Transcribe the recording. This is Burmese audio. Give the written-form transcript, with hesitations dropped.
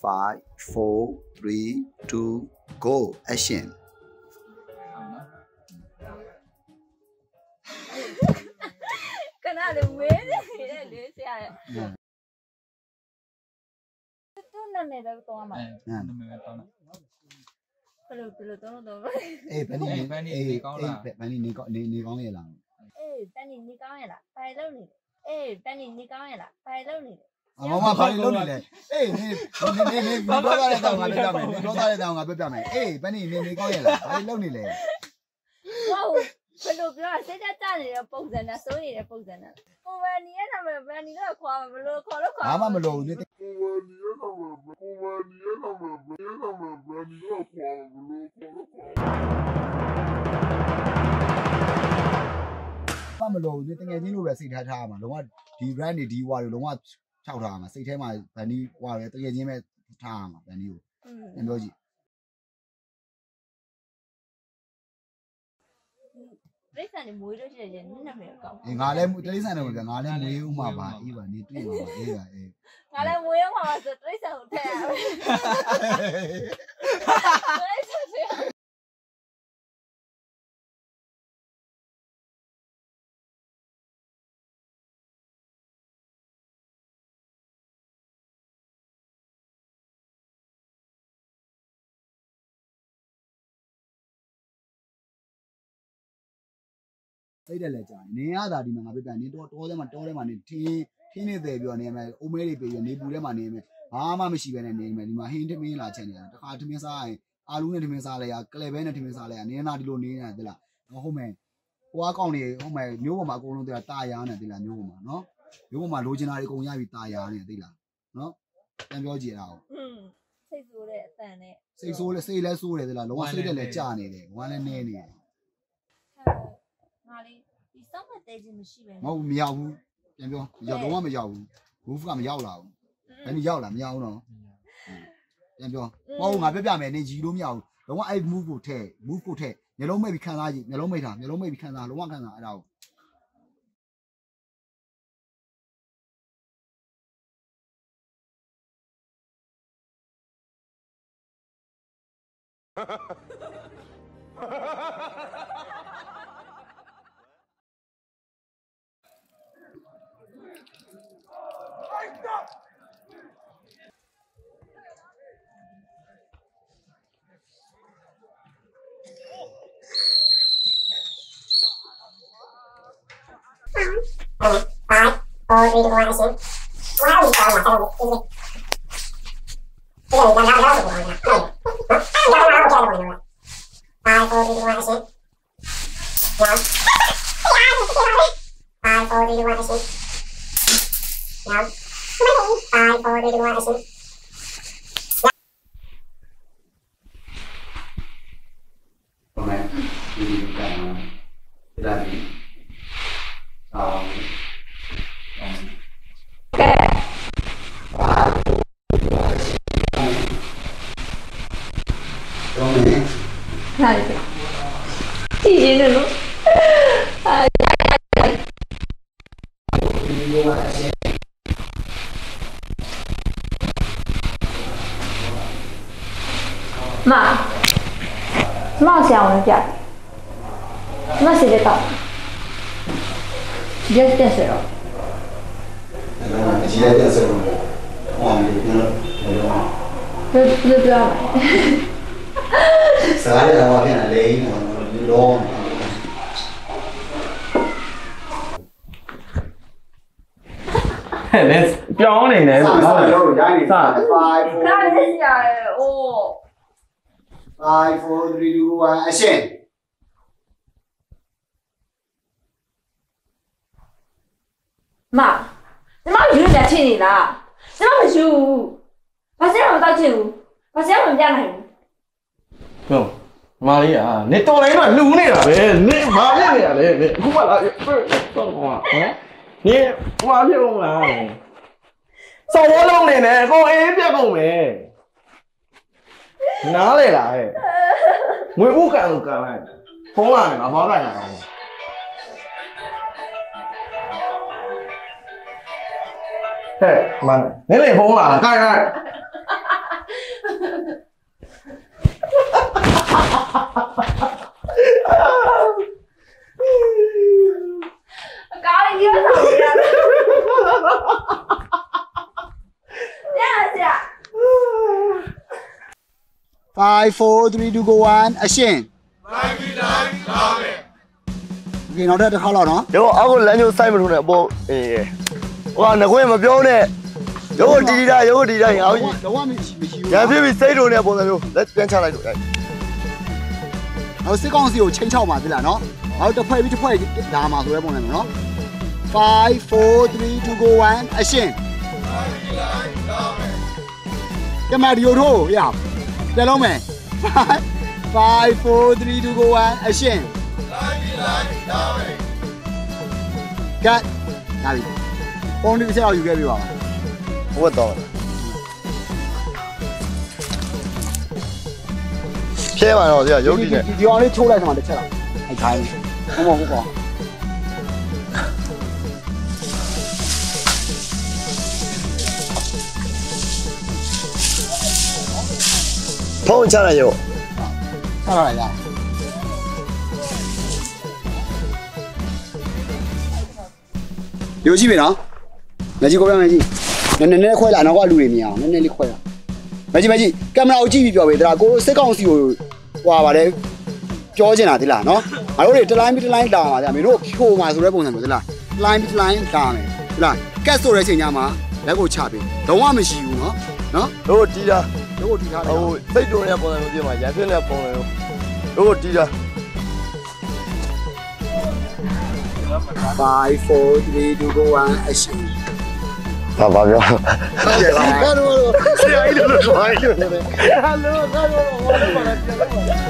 5 4 3 2 go action ကနလေးဝဲနေတဲ့လေးဆရာရဲ့သူ့နာမည်တော့တောင်းမှာနာမည်တောင်းတာဘယ်လိုတောင်းတော့အေးဘယ်နည်းအေးကောင်းလားဘယ်နည်းနေကောင်းရဲ့လားအေးတန်းနေနေကောင်းရဲ့လားဘာလုပ်နေလဲအေးတန်းနေနေကောင်းရဲ့လားဘာလုပ်နေလဲမမဘာလုပ်နေလဲအေးနေတော့သားတဲ့တောင်ငါပြောပြမယ်နေတော့သားတဲ့တောင်ငါပြောပြမယ်အေးဘယ်နည်းနေကောင်းရဲ့လားဘာလုပ်နေလဲဟုတ်ဘယ်လိုပြောစိတ်တက်ကြနေတဲ့ပုံစံနဲ့စိုးနေတဲ့ပုံစံနဲ့ကိုမနီရဲ့နာမည်ဗန်နီတော့ခွာဘယ်လိုခေါ်လို့ခွာဘာမှမလုပ်ဘူးနေကိုမနီရဲ့နာမည်ဗန်နီတော့ခွာဘယ်လိုခေါ်လို့ခွာမလို့နေတကယ်ချင်းလို့ပဲစိတ်ထားထားမှာလုံးဝဒီ brand တွေဒီဝါတွေလုံးဝခြောက်ထားမှာစိတ်ထဲမှာဗန်နီဝါပဲတကယ်ချင်းပဲထားမှာဗန်နီကိုပြန်ပြောကြည့်တိရစ္ဆာန်တွေမွေးလို့ရှိရင်နင့်နာမည်ကောင်းငါလည်းတိရစ္ဆာန်တွေပဲငါလည်းမွေးဦးမှာပါအေးပါနေတွေ့မှာပါအေးပါအေးငါလည်းမွေးဦးမှာပါဆိုတိရစ္ဆာန်ကိုထည့်ရမယ်တိရစ္ဆာန်တွေစိတ်တက်လဲကြာနေရတာဒီမှာငါပြပြနေတောထဲမှာနေထင်းနေတယ်ပြောနေမယ်အိုးမဲတွေပြေနေပူထဲမှာနေမယ်ဘာမှမရှိဘဲနဲ့နေမယ်ဒီမှာဟင်းထမင်းလာချက်နေတာတခါထမင်းစားရင်အာလူးနဲ့ထမင်းစားလဲရကလဲဘဲနဲ့ထမင်းစားလဲရနေနာဒီလိုနေနေတာတိလားဟုတ်မယ်ဟိုအကောင်တွေဟုတ်မယ်မျိုးပေါ်မှာအကုန်လုံးတိလားတာယာနေတိလားမျိုးပေါ်မှာနော်မျိုးပေါ်မှာလိုချင်တာတွေအကုန်ရပြီတာယာနေတိလားနော်ပြန်ပြောကြည့်အောင်စိတ်ဆိုးတဲ့အတန်နဲ့စိတ်ဆိုးလဲစိတ်လဲဆိုးတယ်တိလားလုံးဝစိတ်တက်လဲကြာနေတယ်ဝမ်းလဲနေနေတယ်ငါလေးဒီစောင့်မတဲခြင်းမရှိပဲမဟုတ်မရောက်ဘူးပြန်ပြောရောက်တော့မရောက်ဘူး move ကမရောက်လာဘူးဘယ်နည်းရောက်လာမရောက်ဘူးနော်ပြန်ပြောမဟုတ်ငါပြပြမယ်နေကြီးလို့မရဘူးလုံးဝအဲ့ move ကိုထည့်မျက်လုံးမိတ်ပြီးခံစားကြည့်မျက်လုံးမိတ်ပြီးခံစားလုံးဝခံစားအဲ့ဒါကို妈想我家那谁知道直接电水了直接电水了哇不要买啥的话变得累你弄你ပြောနေတယ်啥有压力啥那你想哦 5 4 3 2 1 action 妈你妈有点气你了你妈没输把谁让我道歉把谁让我们家来ဟုတ်မာလေးอ่ะနေတော်လိုက်တော့လူနေတာပဲနေဘာဖြစ်နေရလဲနေအခုမှလာတော့ဟောဟမ်နေဘာဖြစ်ကုန်လားစော်ဝလုံးနေနဲ့ကိုအေးပြတ်ကုန်မယ်နားလေလားဟဲ့ငွေဥကန်ကိုကန်လိုက်ဖုံးလာနေငါဘာကန်ရအောင်ဟဲ့မနင်းလေဖုံးလာကန်ကန်又吵架了。这样子啊。 5 4 3 2 1 action โอเคနောက်တစ်ခါလောက်နော်ရောအောက်ကိုလမ်းကျိုးစိုက်မထုံးနဲ့ပေါ့အေးဟိုကငခွင့်မပြောနဲ့ရောတီတီတိုင်းအောင်ကြီးတော့မရှိဘူးရံဖြစ်ပြီးစိတ်တုံတဲ့ပုံစံမျိုးလက်ပြန်ချလိုက်လို့နောက်စစ်ကောင်စီကိုချိန်ချောက်ပါပြီလားနော်နောက်တစ်ဖွဲ့ပြီးတစ်ဖွဲ့လာမှာဆိုတဲ့ပုံစံမျိုးနော်5 4 3 2 1 action ကမ္ဘာဒီယိုထိုးရပြန်လုံးမယ်5 4 3 2 1 action ကတ်လာပြီပုံဒီတစ်ချက်အောင်ယူခဲ့ပြီပါဘဝတော့ဖြဲပါတော့ဆရာရုပ်တီနဲ့ဒီအောင်လေးချိုးလိုက်စမှာတစ်ချက်တော့အဲ့ခိုင်းဟုတ်ကောဖုန်းချလိုက်ရောဆက်လာရယူကြည့်ပြီနော်မကြီးကိုပြောမယ်ကြီးနည်းနည်းခွဲလာနောက်ကလူတွေမြင်အောင်နည်းနည်းလေးခွဲလာမကြီးကင်မရာကိုကြည့်ပြီးပြောပေးတလားကိုစစ်ကောင်စီကိုဟွာပါတယ်ပြောချင်တာဒီလားနော်ငါတို့တွေတလိုင်းပြီးတလိုင်းလာပါဗျာမင်းတို့ခိုးမှာဆိုတဲ့ပုံစံမျိုးဒီလားတလိုင်းပြီးတလိုင်းလာမယ်ဒီလားကတ်ဆိုတဲ့ချိန်ညမှာလက်ကိုချပေးလုံးဝမရှိဘူးနော်တို့တီးတာတို့တီထားတယ်ဟိုစိတ်တုံတဲ့ပုံစံမျိုးပြင်မှာရံဖြစ်တဲ့ပုံစံမျိုးတို့တီးတာ 5 4 3 2 1 action ဘာပြောဟုတ်တယ်ပါဆရာကြီးတို့လိုသွားတယ်ဟယ်လို